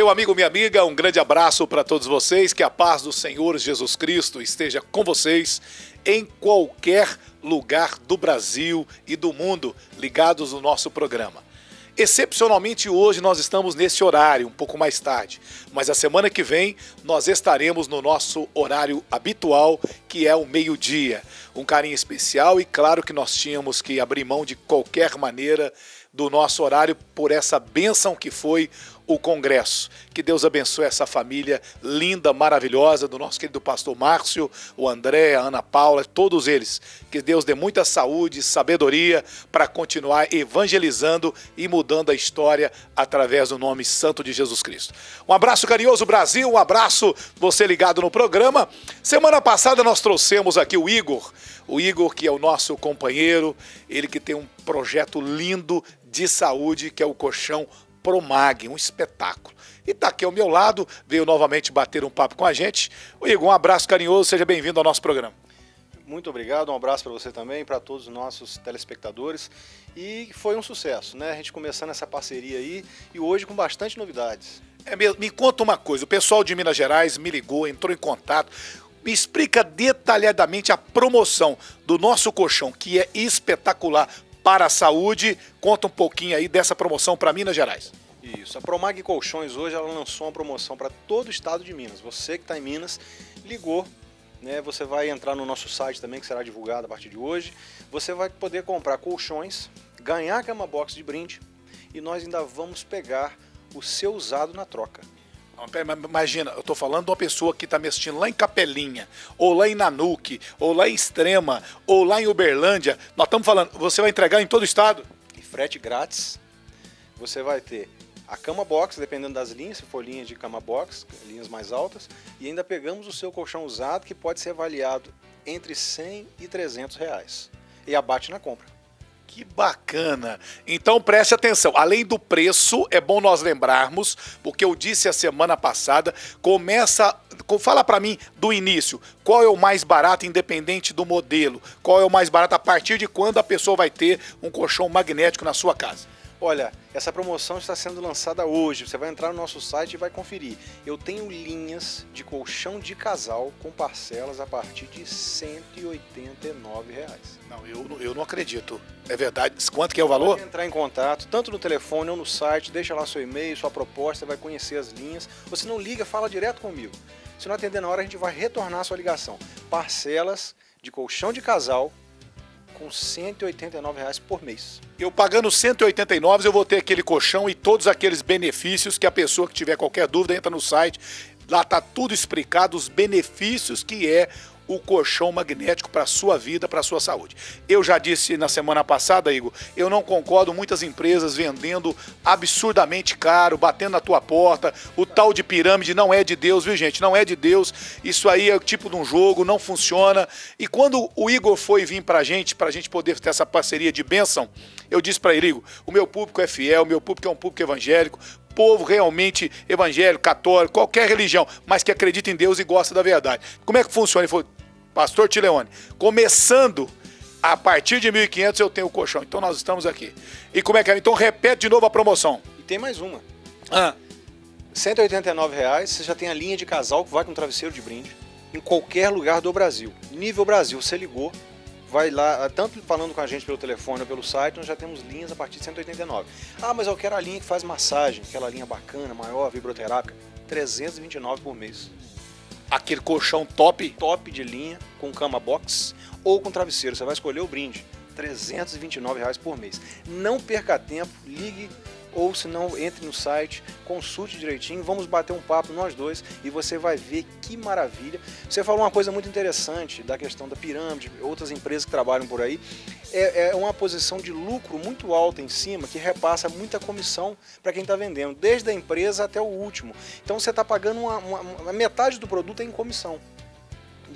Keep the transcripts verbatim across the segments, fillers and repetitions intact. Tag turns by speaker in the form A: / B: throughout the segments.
A: meu amigo, minha amiga, um grande abraço para todos vocês, que a paz do Senhor Jesus Cristo esteja com vocês em qualquer lugar do Brasil e do mundo ligados no nosso programa. Excepcionalmente hoje nós estamos nesse horário, um pouco mais tarde, mas a semana que vem nós estaremos no nosso horário habitual, que é o meio-dia. Um carinho especial e claro que nós tínhamos que abrir mão de qualquer maneira do nosso horário por essa bênção que foi o Congresso. Que Deus abençoe essa família linda, maravilhosa do nosso querido pastor Márcio, o André, a Ana Paula, todos eles. Que Deus dê muita saúde, sabedoria para continuar evangelizando e mudando a história através do nome santo de Jesus Cristo. Um abraço carinhoso, Brasil, um abraço você ligado no programa. Semana passada nós trouxemos aqui o Igor, o Igor que é o nosso companheiro, ele que tem um projeto lindo de saúde, que é o Colchão Promag, um espetáculo. E está aqui ao meu lado, veio novamente bater um papo com a gente. O Igor, um abraço carinhoso, seja bem-vindo ao nosso programa.
B: Muito obrigado, um abraço para você também, para todos os nossos telespectadores. E foi um sucesso, né? A gente começando essa parceria aí e hoje com bastante novidades.
A: É mesmo, me conta uma coisa, o pessoal de Minas Gerais me ligou, entrou em contato. Me explica detalhadamente a promoção do nosso colchão, que é espetacular para a saúde. Conta um pouquinho aí dessa promoção para Minas Gerais.
B: Isso, a Promag Colchões hoje ela lançou uma promoção para todo o estado de Minas. Você que está em Minas, ligou, né? Você vai entrar no nosso site também, que será divulgado a partir de hoje. Você vai poder comprar colchões, ganhar cama box de brinde e nós ainda vamos pegar o seu usado na troca.
A: Imagina, eu tô falando de uma pessoa que está me assistindo lá em Capelinha, ou lá em Nanuque, ou lá em Extrema, ou lá em Uberlândia. Nós estamos falando, você vai entregar em todo o estado?
B: E frete grátis. Você vai ter a cama box, dependendo das linhas, se for linha de cama box, linhas mais altas, e ainda pegamos o seu colchão usado, que pode ser avaliado entre cem e trezentos reais. E abate na compra.
A: Que bacana! Então preste atenção, além do preço, é bom nós lembrarmos, porque eu disse a semana passada, começa, fala para mim do início, qual é o mais barato independente do modelo? Qual é o mais barato a partir de quando a pessoa vai ter um colchão magnético na sua casa?
B: Olha, essa promoção está sendo lançada hoje, você vai entrar no nosso site e vai conferir. Eu tenho linhas de colchão de casal com parcelas a partir de cento e oitenta e nove reais.
A: Não, eu, eu não acredito. É verdade? Quanto que é o valor?
B: Pode entrar em contato, tanto no telefone ou no site, deixa lá seu e-mail, sua proposta, vai conhecer as linhas. Você não liga, fala direto comigo. Se não atender na hora, a gente vai retornar a sua ligação. Parcelas de colchão de casal com cento e oitenta e nove reais por mês.
A: Eu pagando cento e oitenta e nove, eu vou ter aquele colchão e todos aqueles benefícios que a pessoa que tiver qualquer dúvida entra no site. Lá tá tudo explicado, os benefícios que é o colchão magnético para a sua vida, para a sua saúde. Eu já disse na semana passada, Igor, eu não concordo muitas empresas vendendo absurdamente caro, batendo na tua porta, o tal de pirâmide não é de Deus, viu gente? Não é de Deus, isso aí é o tipo de um jogo, não funciona. E quando o Igor foi vir pra gente, pra gente poder ter essa parceria de bênção, eu disse para ele, Igor, o meu público é fiel, o meu público é um público evangélico, povo realmente evangélico, católico, qualquer religião, mas que acredita em Deus e gosta da verdade. Como é que funciona? Ele falou, Pastor Tileone, começando a partir de mil e quinhentos eu tenho o colchão, então nós estamos aqui. E como é que é? Então repete de novo a promoção.
B: E tem mais uma.
A: Ah.
B: cento e oitenta e nove reais, você já tem a linha de casal que vai com travesseiro de brinde em qualquer lugar do Brasil. Nível Brasil, você ligou, vai lá, tanto falando com a gente pelo telefone ou pelo site, nós já temos linhas a partir de cento e oitenta e nove. Ah, mas eu quero a linha que faz massagem, aquela linha bacana, maior, vibroterápica, trezentos e vinte e nove por mês.
A: Aquele colchão top?
B: Top de linha, com cama box ou com travesseiro, você vai escolher o brinde, trezentos e vinte e nove reais por mês. Não perca tempo, ligue ou se não, entre no site, consulte direitinho, vamos bater um papo nós dois e você vai ver que maravilha. Você falou uma coisa muito interessante da questão da pirâmide, outras empresas que trabalham por aí, é, é uma posição de lucro muito alta em cima que repassa muita comissão para quem está vendendo, desde a empresa até o último. Então você está pagando uma, uma, uma metade do produto em comissão. E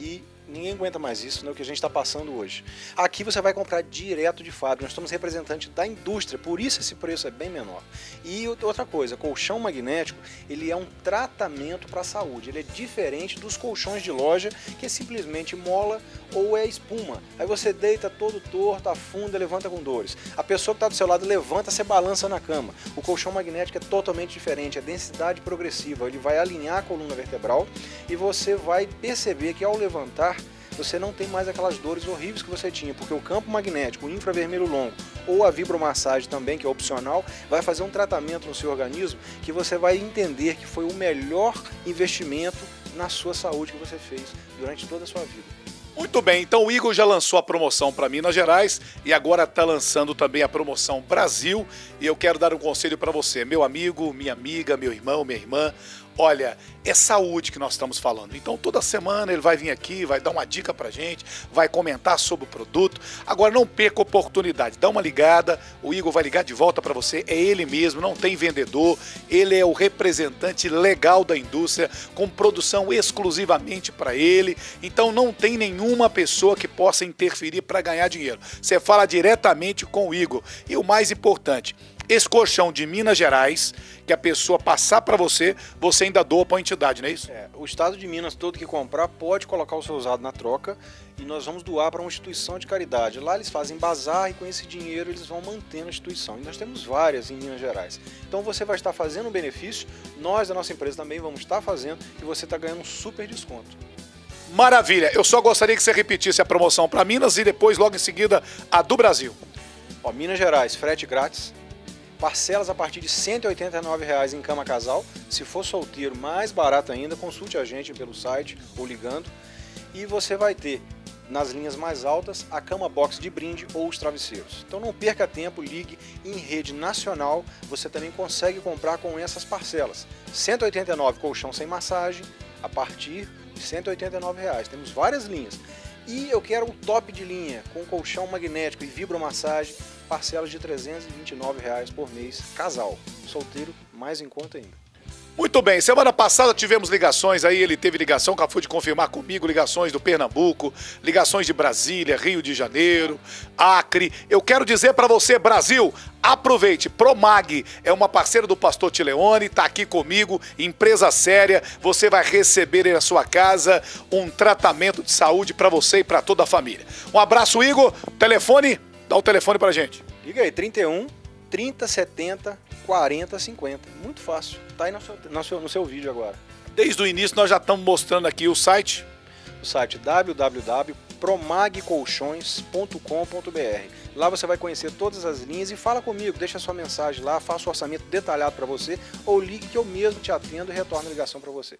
B: Ninguém aguenta mais isso, né? O que a gente está passando hoje. Aqui você vai comprar direto de fábrica. Nós somos representantes da indústria, por isso esse preço é bem menor. E outra coisa, colchão magnético, ele é um tratamento para a saúde. Ele é diferente dos colchões de loja, que é simplesmente mola ou é espuma. Aí você deita todo torto, afunda, levanta com dores. A pessoa que está do seu lado levanta, você balança na cama. O colchão magnético é totalmente diferente, é densidade progressiva. Ele vai alinhar a coluna vertebral e você vai perceber que ao levantar, você não tem mais aquelas dores horríveis que você tinha, porque o campo magnético, o infravermelho longo ou a vibromassagem também, que é opcional, vai fazer um tratamento no seu organismo que você vai entender que foi o melhor investimento na sua saúde que você fez durante toda a sua vida.
A: Muito bem, então o Igor já lançou a promoção para Minas Gerais e agora está lançando também a promoção Brasil. E eu quero dar um conselho para você, meu amigo, minha amiga, meu irmão, minha irmã. Olha, é saúde que nós estamos falando. Então toda semana ele vai vir aqui, vai dar uma dica pra gente, vai comentar sobre o produto. Agora não perca a oportunidade, dá uma ligada, o Igor vai ligar de volta para você, é ele mesmo, não tem vendedor, ele é o representante legal da indústria, com produção exclusivamente para ele. Então não tem nenhuma pessoa que possa interferir para ganhar dinheiro. Você fala diretamente com o Igor. E o mais importante, esse colchão de Minas Gerais, que a pessoa passar para você, você ainda doa para a entidade, não é isso?
B: É, o estado de Minas todo que comprar pode colocar o seu usado na troca e nós vamos doar para uma instituição de caridade. Lá eles fazem bazar e com esse dinheiro eles vão mantendo a instituição. E nós temos várias em Minas Gerais. Então você vai estar fazendo um benefício, nós da nossa empresa também vamos estar fazendo e você está ganhando um super desconto.
A: Maravilha! Eu só gostaria que você repetisse a promoção para Minas e depois, logo em seguida, a do Brasil.
B: Ó, Minas Gerais, frete grátis. Parcelas a partir de cento e oitenta e nove reais em cama casal. Se for solteiro, mais barato ainda, consulte a gente pelo site ou ligando. E você vai ter, nas linhas mais altas, a cama box de brinde ou os travesseiros. Então não perca tempo, ligue em rede nacional. Você também consegue comprar com essas parcelas. cento e oitenta e nove reais colchão sem massagem, a partir de cento e oitenta e nove reais. Temos várias linhas. E eu quero um top de linha, com colchão magnético e vibromassagem, parcelas de trezentos e vinte e nove reais por mês, casal. Solteiro, mais em conta ainda.
A: Muito bem, semana passada tivemos ligações aí, ele teve ligação, acabou de confirmar comigo, ligações do Pernambuco, ligações de Brasília, Rio de Janeiro, Acre. Eu quero dizer para você, Brasil, aproveite, Promag é uma parceira do Pastor Tileone, tá aqui comigo, empresa séria, você vai receber na sua casa um tratamento de saúde para você e para toda a família. Um abraço, Igor, telefone, dá o telefone pra gente.
B: Liga aí, trinta e um, trinta, setenta, quarenta, cinquenta. Muito fácil. Tá aí no seu, no seu, no seu vídeo agora.
A: Desde o início nós já estamos mostrando aqui o site.
B: O site w w w ponto promag colchões ponto com ponto b r. Lá você vai conhecer todas as linhas e fala comigo, deixa sua mensagem lá, faça o orçamento detalhado para você ou ligue que eu mesmo te atendo e retorno a ligação para você.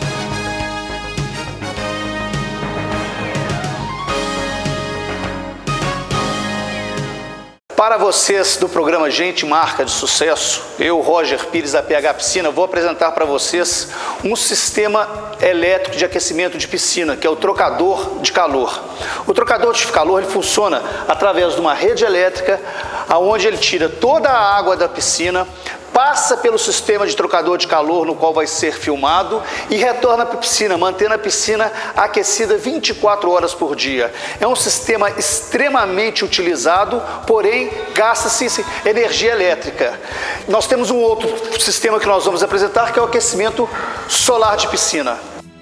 C: Para vocês do programa Gente Marca de Sucesso, eu, Roger Pires da P H Piscina, vou apresentar para vocês um sistema elétrico de aquecimento de piscina, que é o trocador de calor. O trocador de calor ele funciona através de uma rede elétrica, onde ele tira toda a água da piscina, passa pelo sistema de trocador de calor no qual vai ser filmado e retorna para a piscina, mantendo a piscina aquecida vinte e quatro horas por dia. É um sistema extremamente utilizado, porém gasta-se energia elétrica. Nós temos um outro sistema que nós vamos apresentar, que é o aquecimento solar de piscina.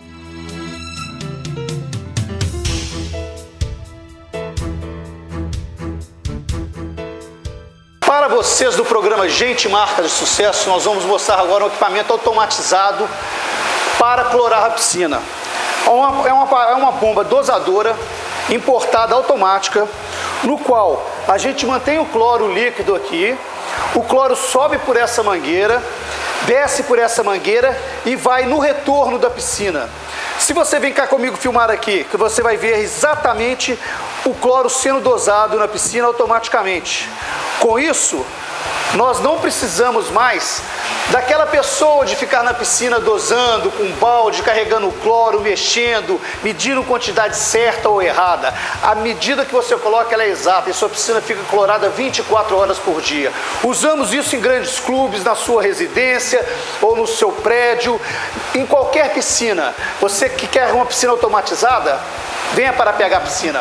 C: Para vocês do programa Gente Marca de Sucesso, nós vamos mostrar agora um equipamento automatizado para clorar a piscina. É uma, é uma, é uma bomba dosadora importada automática, no qual a gente mantém o cloro líquido aqui, o cloro sobe por essa mangueira, desce por essa mangueira e vai no retorno da piscina. Se você vem cá comigo filmar aqui, que você vai ver exatamente o cloro sendo dosado na piscina automaticamente. Com isso, Nós não precisamos mais daquela pessoa de ficar na piscina dosando com um balde, carregando cloro, mexendo, medindo quantidade certa ou errada. A medida que você coloca, ela é exata e sua piscina fica clorada vinte e quatro horas por dia. Usamos isso em grandes clubes, na sua residência ou no seu prédio, em qualquer piscina. Você que quer uma piscina automatizada, venha para a P H Piscina.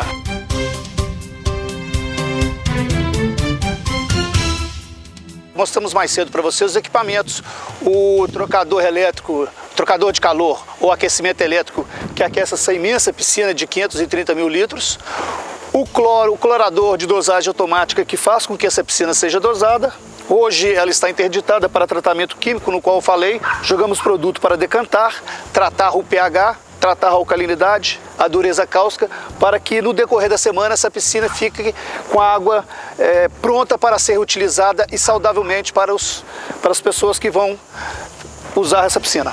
C: Mostramos mais cedo para vocês os equipamentos, o trocador elétrico, trocador de calor ou aquecimento elétrico que aquece essa imensa piscina de quinhentos e trinta mil litros, o cloro, o clorador de dosagem automática que faz com que essa piscina seja dosada. Hoje ela está interditada para tratamento químico, no qual eu falei. Jogamos produto para decantar, tratar o pH, tratar a alcalinidade, a dureza cáustica, para que no decorrer da semana essa piscina fique com a água é, pronta para ser utilizada e saudavelmente para, os, para as pessoas que vão usar essa piscina.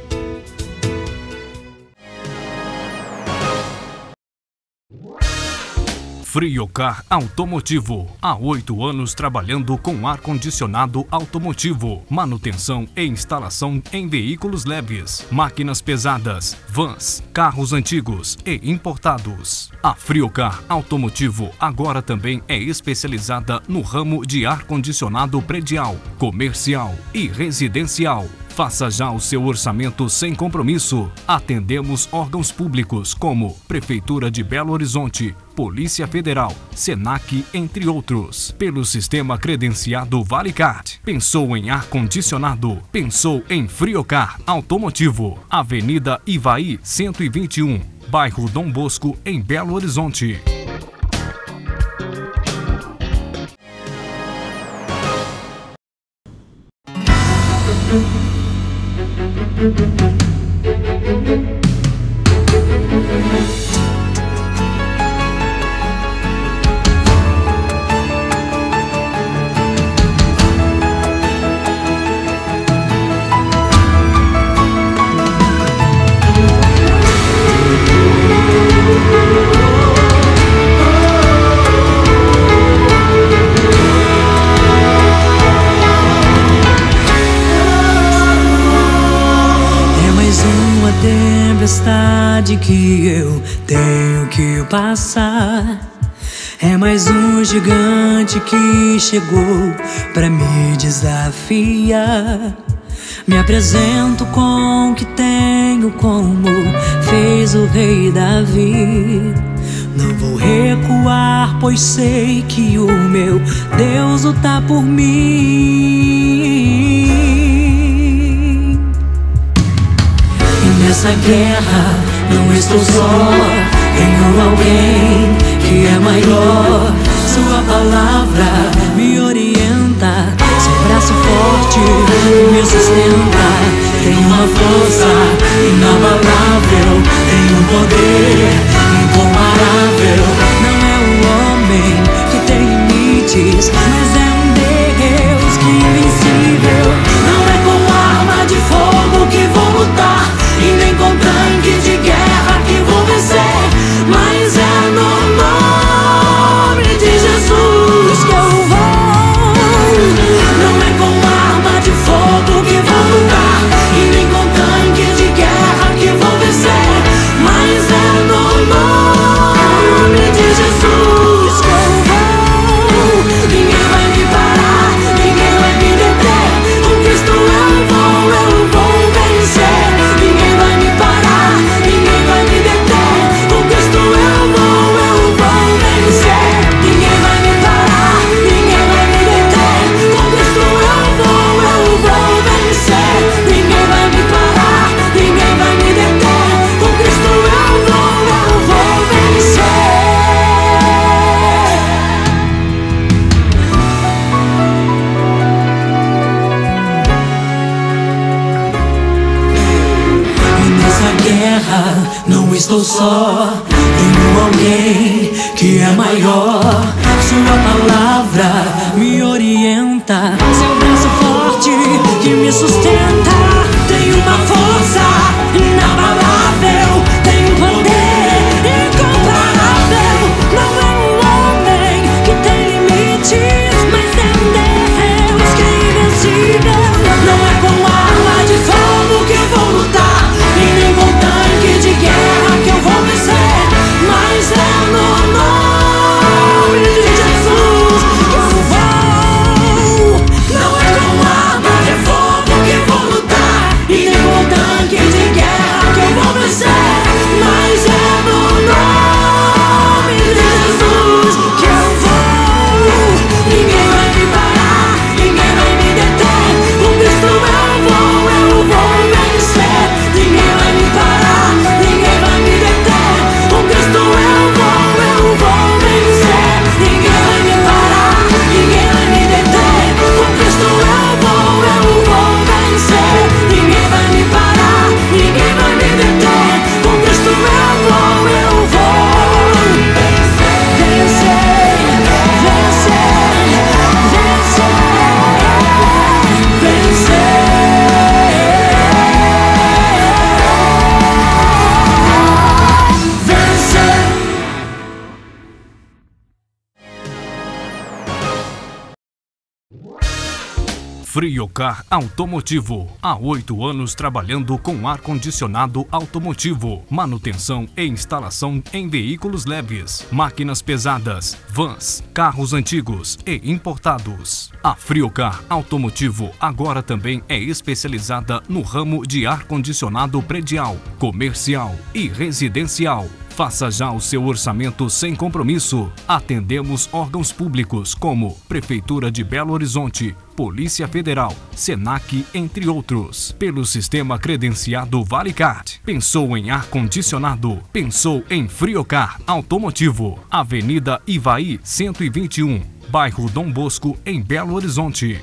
D: Friocar Automotivo. Há oito anos trabalhando com ar-condicionado automotivo, manutenção e instalação em veículos leves, máquinas pesadas, vans, carros antigos e importados. A Friocar Automotivo agora também é especializada no ramo de ar-condicionado predial, comercial e residencial. Faça já o seu orçamento sem compromisso. Atendemos órgãos públicos como Prefeitura de Belo Horizonte, Polícia Federal, Senac, entre outros. Pelo sistema credenciado ValeCard. Pensou em ar-condicionado? Pensou em Friocar Automotivo. Avenida Ivaí cento e vinte e um, bairro Dom Bosco, em Belo Horizonte.
E: Tempestade que eu tenho que passar. É mais um gigante que chegou pra me desafiar. Me apresento com o que tenho, como fez o rei Davi. Não vou recuar, pois sei que o meu Deus luta por mim. Nessa guerra não estou só, tenho alguém que é maior. Sua palavra me orienta, seu braço forte me sustenta. Tem uma força inabalável, tem um poder incomparável. Não é um homem que tem limites, mas é um Deus que é invencível. Não é com arma de fogo que vou lutar, e nem com tanque de guerra que vou vencer, mas é no nome de Jesus que eu vou. Não é com arma de fogo que vou lutar, e nem com tanque de guerra que vou vencer, mas é no nome de Jesus que eu vou. Ninguém vai me parar, ninguém vai me deter. Com Cristo eu vou, eu vou vencer. Ninguém vai me parar, ninguém vai me deter. Com Cristo eu vou, eu vou vencer. Ninguém vai me parar, ninguém vai me deter. Com Cristo eu vou, eu vou vencer. Ninguém vai me parar, ninguém vai me deter. Com Cristo eu vou, eu vou vencer. Guerra, não estou só, tenho alguém que é maior. Sua palavra me orienta, seu braço forte que me sustenta. Tem uma força inabalável, tem um poder incomparável. Não é um homem que tem limites, mas é um Deus
D: Friocar Automotivo. Há oito anos trabalhando com ar-condicionado automotivo, manutenção e instalação em veículos leves, máquinas pesadas, vans, carros antigos e importados. A Friocar Automotivo agora também é especializada no ramo de ar-condicionado predial, comercial e residencial. Faça já o seu orçamento sem compromisso. Atendemos órgãos públicos como Prefeitura de Belo Horizonte, Polícia Federal, Senac, entre outros. Pelo sistema credenciado ValeCard. Pensou em ar-condicionado? Pensou em Friocar Automotivo. Avenida Ivaí cento e vinte e um, bairro Dom Bosco, em Belo Horizonte.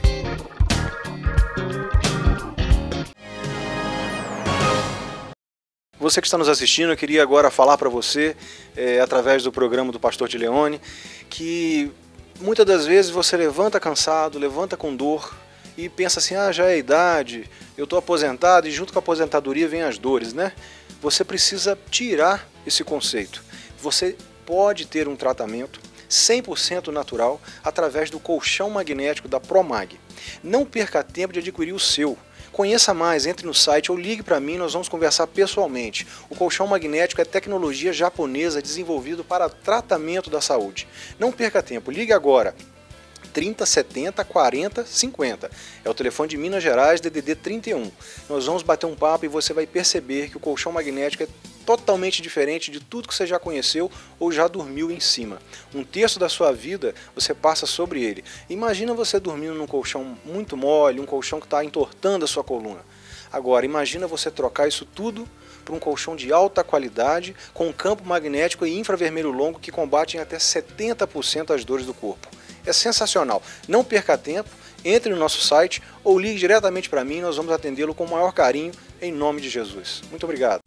B: Você que está nos assistindo, eu queria agora falar para você, é, através do programa do Pastor Tileone, que muitas das vezes você levanta cansado, levanta com dor e pensa assim, ah, já é a idade, eu estou aposentado e junto com a aposentadoria vem as dores, né? Você precisa tirar esse conceito. Você pode ter um tratamento cem por cento natural através do colchão magnético da Promag. Não perca tempo de adquirir o seu. Conheça mais, entre no site ou ligue para mim, nós vamos conversar pessoalmente. O colchão magnético é tecnologia japonesa desenvolvido para tratamento da saúde. Não perca tempo, ligue agora. trinta, setenta, quarenta, cinquenta. É o telefone de Minas Gerais, D D D trinta e um. Nós vamos bater um papo e você vai perceber que o colchão magnético é totalmente diferente de tudo que você já conheceu ou já dormiu em cima. Um terço da sua vida você passa sobre ele. Imagina você dormindo num colchão muito mole, um colchão que está entortando a sua coluna. Agora, imagina você trocar isso tudo por um colchão de alta qualidade, com um campo magnético e infravermelho longo que combatem até setenta por cento as dores do corpo. É sensacional. Não perca tempo, entre no nosso site ou ligue diretamente para mim, nós vamos atendê-lo com o maior carinho, em nome de Jesus. Muito obrigado.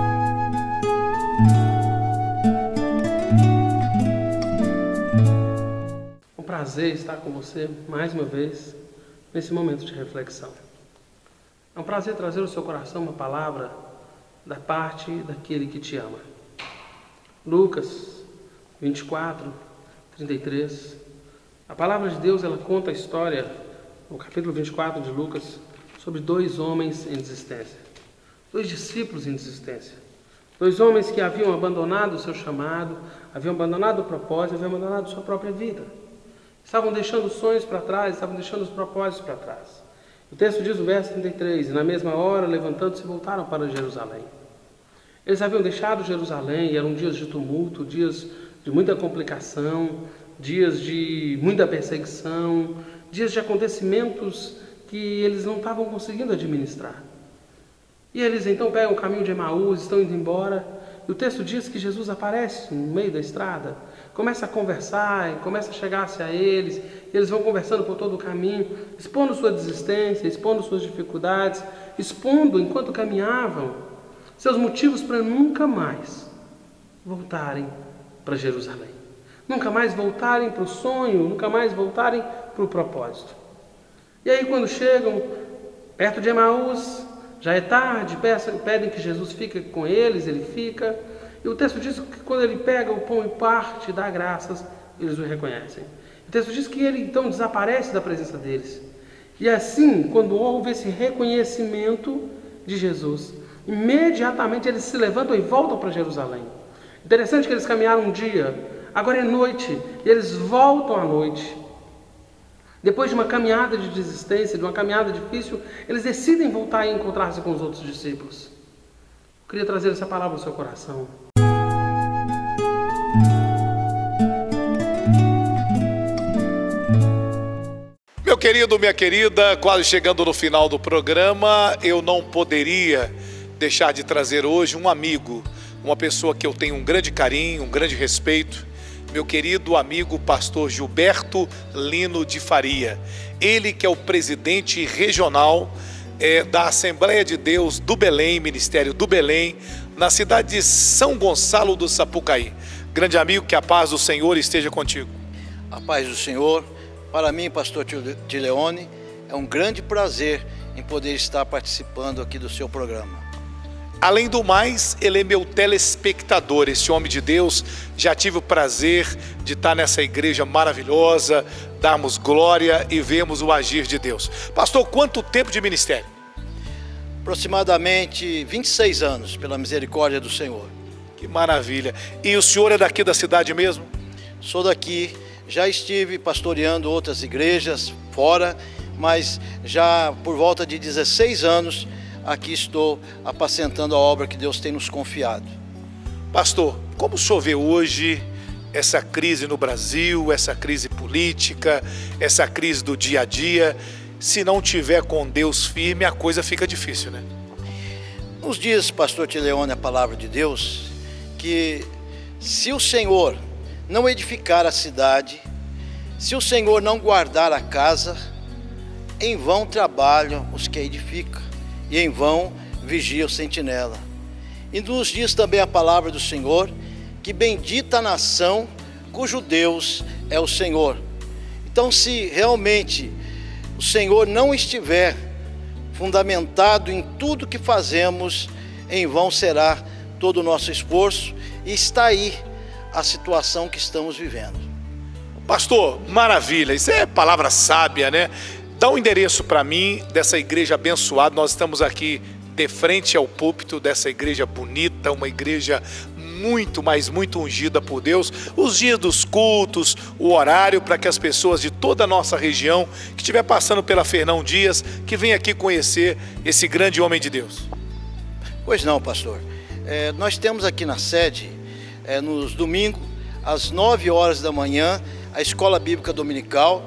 F: É um prazer estar com você mais uma vez nesse momento de reflexão. É um prazer trazer ao seu coração uma palavra da parte daquele que te ama. Lucas vinte e quatro, trinta e três. A palavra de Deus, ela conta a história, no capítulo vinte e quatro de Lucas, sobre dois homens em desistência. Dois discípulos em desistência. Dois homens que haviam abandonado o seu chamado, haviam abandonado o propósito, haviam abandonado sua própria vida. Estavam deixando os sonhos para trás, estavam deixando os propósitos para trás. O texto diz no verso trinta e três, e na mesma hora, levantando-se, voltaram para Jerusalém. Eles haviam deixado Jerusalém, e eram dias de tumulto, dias de muita complicação, dias de muita perseguição, dias de acontecimentos que eles não estavam conseguindo administrar. E eles então pegam o caminho de Emaús, estão indo embora, e o texto diz que Jesus aparece no meio da estrada, começa a conversar, começa a chegar-se a eles, e eles vão conversando por todo o caminho, expondo sua desistência, expondo suas dificuldades, expondo, enquanto caminhavam, seus motivos para nunca mais voltarem para Jerusalém. Nunca mais voltarem para o sonho, nunca mais voltarem para o propósito. E aí quando chegam perto de Emaús, já é tarde, pedem que Jesus fique com eles, ele fica. E o texto diz que quando ele pega o pão e parte, dá graças, eles o reconhecem. O texto diz que ele então desaparece da presença deles. E assim, quando houve esse reconhecimento de Jesus, imediatamente eles se levantam e voltam para Jerusalém. Interessante que eles caminharam um dia, agora é noite, e eles voltam à noite. Depois de uma caminhada de desistência, de uma caminhada difícil, eles decidem voltar e encontrar-se com os outros discípulos. Eu queria trazer essa palavra ao seu coração.
A: Meu querido, minha querida, quase chegando no final do programa, eu não poderia deixar de trazer hoje um amigo, uma pessoa que eu tenho um grande carinho, um grande respeito, meu querido amigo pastor Gilberto Lino de Faria. Ele que é o presidente regional é, da Assembleia de Deus do Belém, Ministério do Belém, na cidade de São Gonçalo do Sapucaí. Grande amigo, que a paz do Senhor esteja contigo.
G: A paz do Senhor. Para mim, pastor Tileone, é um grande prazer em poder estar participando aqui do seu programa.
A: Além do mais, ele é meu telespectador, esse homem de Deus. Já tive o prazer de estar nessa igreja maravilhosa, darmos glória e vermos o agir de Deus. Pastor, quanto tempo de ministério?
G: Aproximadamente vinte e seis anos, pela misericórdia do Senhor.
A: Que maravilha. E o senhor é daqui da cidade mesmo?
G: Sou daqui, já estive pastoreando outras igrejas fora, mas já por volta de dezesseis anos, aqui estou apacentando a obra que Deus tem nos confiado.
A: Pastor, como o senhor vê hoje essa crise no Brasil, essa crise política, essa crise do dia a dia? Se não tiver com Deus firme, a coisa fica difícil, né?
G: Nos diz, pastor Tileone, a palavra de Deus, que se o Senhor não edificar a cidade, se o Senhor não guardar a casa, em vão trabalham os que a edificam, e em vão vigia o sentinela. E nos diz também a palavra do Senhor, que bendita a nação cujo Deus é o Senhor. Então, se realmente o Senhor não estiver fundamentado em tudo que fazemos, em vão será todo o nosso esforço, e está aí a situação que estamos vivendo.
A: Pastor, maravilha, isso é palavra sábia, né? Dá um endereço para mim dessa igreja abençoada. Nós estamos aqui de frente ao púlpito dessa igreja bonita, uma igreja muito, mas muito ungida por Deus. Os dias dos cultos, o horário, para que as pessoas de toda a nossa região que estiver passando pela Fernão Dias, que venha aqui conhecer esse grande homem de Deus.
G: Pois não, pastor. É, nós temos aqui na sede, é, nos domingos, às nove horas da manhã, a Escola Bíblica Dominical,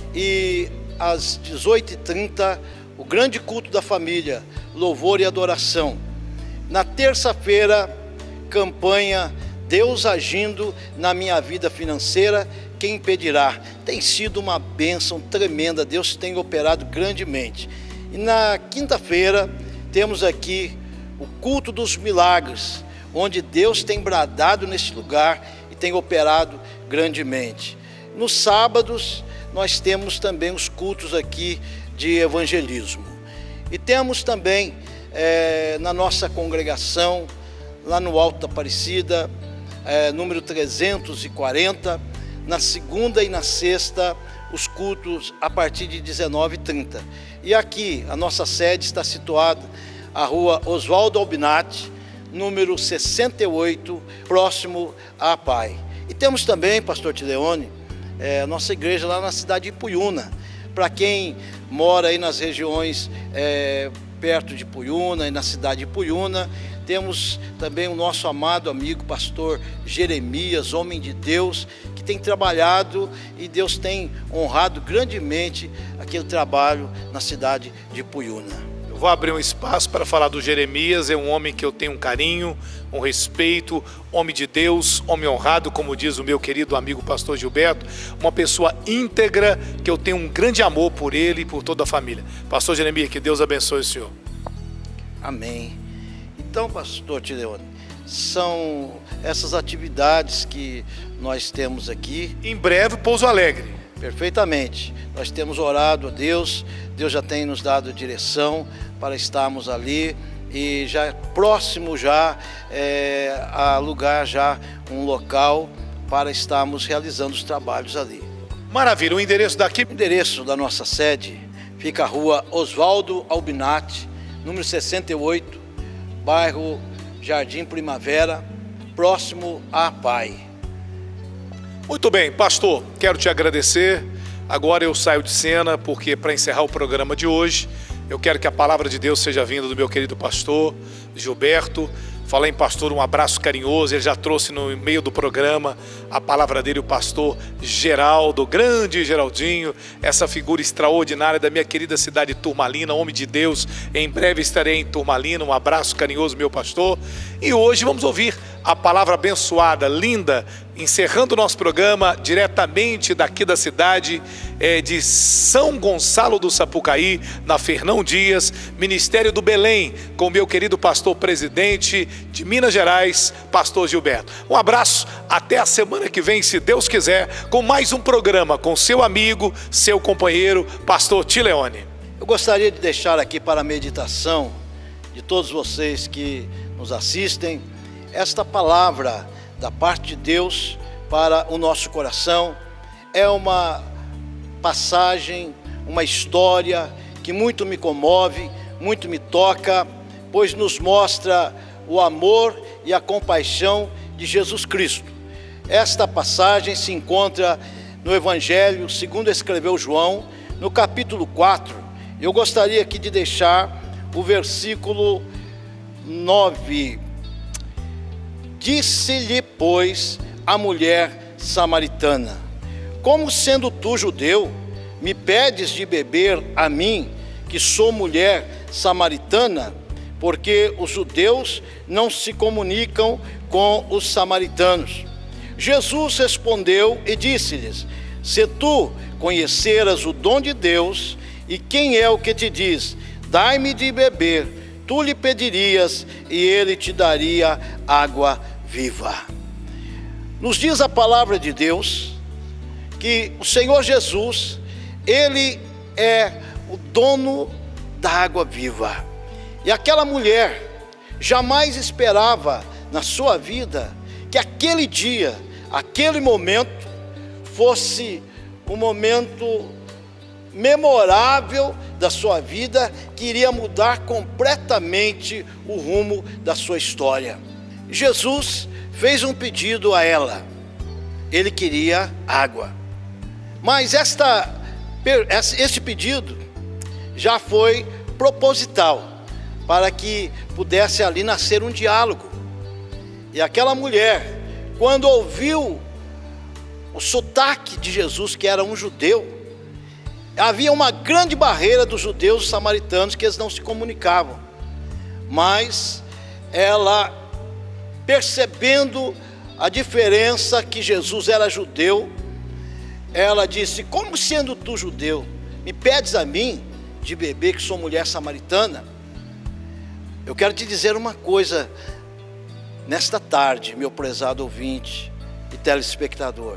G: e às dezoito e trinta, o grande culto da família, louvor e adoração. Na terça-feira, campanha Deus agindo na minha vida financeira, quem impedirá? Tem sido uma bênção tremenda, Deus tem operado grandemente. E na quinta-feira temos aqui o culto dos milagres, onde Deus tem bradado neste lugar e tem operado grandemente. Nos sábados nós temos também os cultos aqui de evangelismo. E temos também é, na nossa congregação, lá no Alto da Aparecida, é, número trezentos e quarenta, na segunda e na sexta, os cultos a partir de dezenove e trinta. E aqui, a nossa sede está situada à rua Oswaldo Albinati, número sessenta e oito, próximo à Pai. E temos também, pastor Tileone, é, a nossa igreja lá na cidade de Ipuiuna. Para quem mora aí nas regiões é, perto de Ipuiuna e na cidade de Ipuiuna, temos também o nosso amado amigo pastor Jeremias, homem de Deus, que tem trabalhado e Deus tem honrado grandemente aquele trabalho na cidade de Ipuiuna.
A: Eu vou abrir um espaço para falar do Jeremias. É um homem que eu tenho um carinho, um respeito, homem de Deus, homem honrado, como diz o meu querido amigo pastor Gilberto, uma pessoa íntegra, que eu tenho um grande amor por ele e por toda a família. Pastor Jeremias, que Deus abençoe o senhor.
G: Amém. Então, pastor Tileone, são essas atividades que nós temos aqui.
A: Em breve, Pouso Alegre.
G: Perfeitamente. Nós temos orado a Deus, Deus já tem nos dado direção para estarmos ali e já próximo já é, a alugar já um local para estarmos realizando os trabalhos ali.
A: Maravilha, o endereço daqui?
G: O endereço da nossa sede fica a rua Oswaldo Albinati, número sessenta e oito, bairro Jardim Primavera, próximo à Pai.
A: Muito bem, pastor, quero te agradecer. Agora eu saio de cena, porque para encerrar o programa de hoje, eu quero que a palavra de Deus seja vinda do meu querido pastor Gilberto. Falar em pastor, um abraço carinhoso. Ele já trouxe no meio do programa a palavra dele, o pastor Geraldo, grande Geraldinho, essa figura extraordinária da minha querida cidade de Turmalina, homem de Deus. Em breve estarei em Turmalina. Um abraço carinhoso, meu pastor. E hoje vamos ouvir a palavra abençoada, linda, encerrando o nosso programa diretamente daqui da cidade é, de São Gonçalo do Sapucaí, na Fernão Dias, Ministério do Belém, com o meu querido pastor presidente de Minas Gerais, pastor Gilberto. Um abraço, até a semana que vem, se Deus quiser, com mais um programa com seu amigo, seu companheiro, pastor Tileone.
G: Eu gostaria de deixar aqui para a meditação de todos vocês que nos assistem, esta palavra da parte de Deus para o nosso coração. É uma passagem, uma história que muito me comove, muito me toca, pois nos mostra o amor e a compaixão de Jesus Cristo. Esta passagem se encontra no Evangelho segundo escreveu João, no capítulo quatro. Eu gostaria aqui de deixar o versículo nove. Disse-lhe, pois, a mulher samaritana: como sendo tu judeu, me pedes de beber a mim, que sou mulher samaritana? Porque os judeus não se comunicam com os samaritanos. Jesus respondeu e disse-lhes: se tu conheceras o dom de Deus, e quem é o que te diz, dai-me de beber, tu lhe pedirias, e ele te daria água viva. Nos diz a palavra de Deus que o Senhor Jesus, Ele é o dono da água viva. E aquela mulher jamais esperava na sua vida que aquele dia, aquele momento, fosse um momento memorável da sua vida, que iria mudar completamente o rumo da sua história. Jesus fez um pedido a ela. Ele queria água. Mas esta, esse pedido já foi proposital, para que pudesse ali nascer um diálogo. E aquela mulher, quando ouviu o sotaque de Jesus, que era um judeu, havia uma grande barreira dos judeus e samaritanos, que eles não se comunicavam. Mas ela, percebendo a diferença, que Jesus era judeu, ela disse: como sendo tu judeu, me pedes a mim de beber, que sou mulher samaritana? Eu quero te dizer uma coisa nesta tarde, meu prezado ouvinte e telespectador.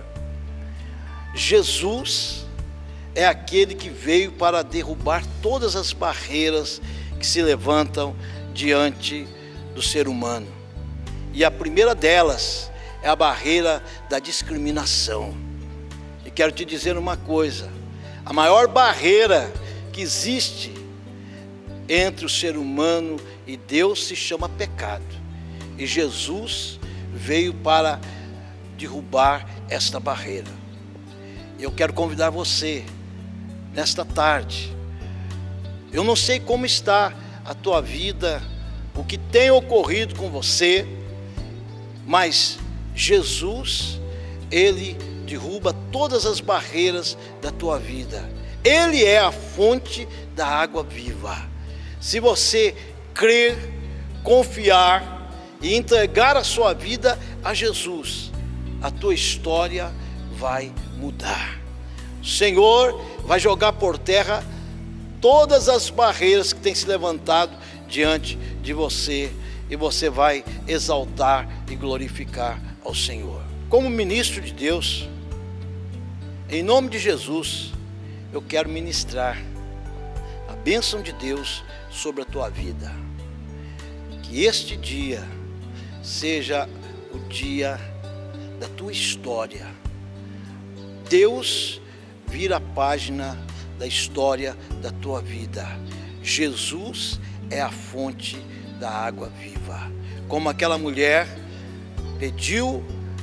G: Jesus é aquele que veio para derrubar todas as barreiras que se levantam diante do ser humano. E a primeira delas é a barreira da discriminação. E quero te dizer uma coisa: a maior barreira que existe entre o ser humano e Deus se chama pecado. E Jesus veio para derrubar esta barreira. Eu quero convidar você nesta tarde. Eu não sei como está a tua vida, o que tem ocorrido com você, mas Jesus, Ele derruba todas as barreiras da tua vida. Ele é a fonte da água viva. Se você crer, confiar e entregar a sua vida a Jesus, a tua história vai mudar. O Senhor vai jogar por terra todas as barreiras que têm se levantado diante de você, e você vai exaltar e glorificar ao Senhor. Como ministro de Deus, em nome de Jesus, eu quero ministrar a bênção de Deus sobre a tua vida. Que este dia seja o dia da tua história. Deus vira a página da história da tua vida. Jesus é a fonte da água viva. Como aquela mulher pediu,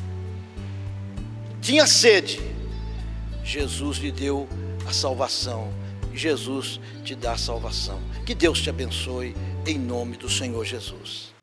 G: tinha sede, Jesus lhe deu a salvação. Jesus te dá a salvação. Que Deus te abençoe em nome do Senhor Jesus.